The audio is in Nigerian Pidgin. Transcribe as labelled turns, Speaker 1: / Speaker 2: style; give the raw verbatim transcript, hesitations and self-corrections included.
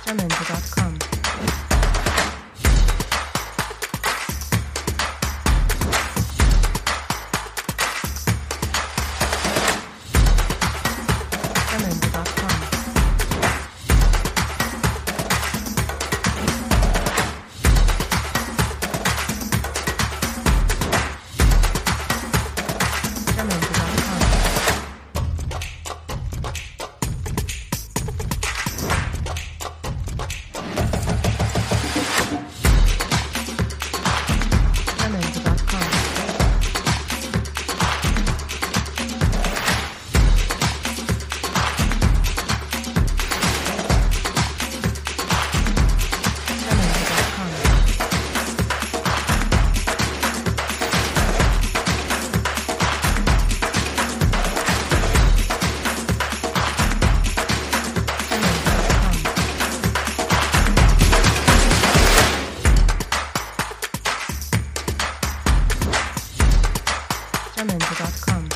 Speaker 1: Jamendo dot com. Jamendo dot com. Jamendo dot com. Jamendo dot com. Jamendo dot com. Jamendo dot com.